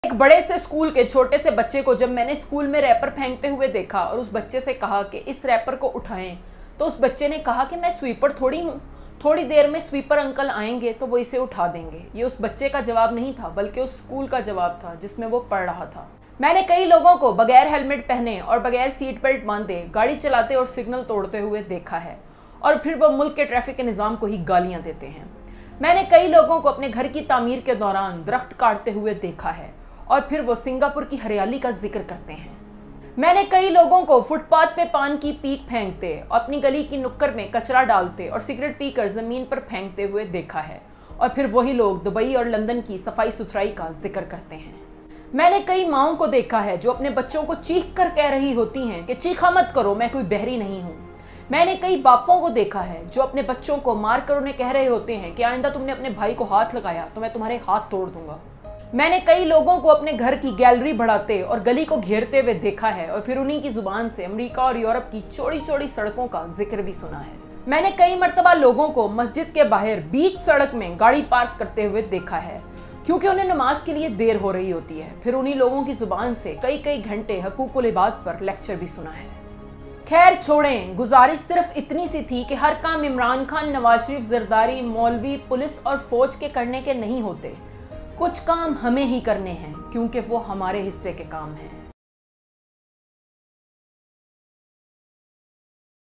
एक बड़े से स्कूल के छोटे से बच्चे को जब मैंने स्कूल में रैपर फेंकते हुए देखा और उस बच्चे से कहा कि इस रैपर को उठाएं, तो उस बच्चे ने कहा कि मैं स्वीपर थोड़ी हूँ, थोड़ी देर में स्वीपर अंकल आएंगे तो वो इसे उठा देंगे। ये उस बच्चे का जवाब नहीं था, बल्कि उस स्कूल का जवाब था जिसमें वो पढ़ रहा था। मैंने कई लोगों को बगैर हेलमेट पहने और बगैर सीट बेल्ट बांधे गाड़ी चलाते और सिग्नल तोड़ते हुए देखा है, और फिर वो मुल्क के ट्रैफिक के निज़ाम को ही गालियाँ देते हैं। मैंने कई लोगों को अपने घर की तामीर के दौरान दरख्त काटते हुए देखा है, और फिर वो सिंगापुर की हरियाली का जिक्र करते हैं। मैंने कई लोगों को फुटपाथ पे पान की पीक फेंकते, अपनी गली की नुक्कड़ में कचरा डालते और सिगरेट पीकर ज़मीन पर फेंकते हुए देखा है, और फिर वही लोग दुबई और लंदन की सफाई सुथराई का जिक्र करते हैं। मैंने कई माँओं को देखा है जो अपने बच्चों को चीख कर कह रही होती हैं कि चीखा मत करो, मैं कोई बहरी नहीं हूँ। मैंने कई बापों को देखा है जो अपने बच्चों को मार कर उन्हें कह रहे होते हैं कि आइंदा तुमने अपने भाई को हाथ लगाया तो मैं तुम्हारे हाथ तोड़ दूंगा। मैंने कई लोगों को अपने घर की गैलरी बढ़ाते और गली को घेरते हुए देखा है, और फिर उन्हीं की जुबान से अमेरिका और यूरोप की चौड़ी चौड़ी सड़कों का जिक्र भी सुना है। मैंने कई मर्तबा लोगों को मस्जिद के बाहर बीच सड़क में गाड़ी पार्क करते हुए देखा है, क्योंकि उन्हें नमाज के लिए देर हो रही होती है। फिर उन्हीं लोगों की जुबान से कई कई घंटे हकूकुल इबाद पर लेक्चर भी सुना है। खैर छोड़ें, गुजारिश सिर्फ इतनी सी थी कि हर काम इमरान खान, नवाज शरीफ, जरदारी, मौलवी, पुलिस और फौज के करने के नहीं होते। कुछ काम हमें ही करने हैं, क्योंकि वो हमारे हिस्से के काम हैं।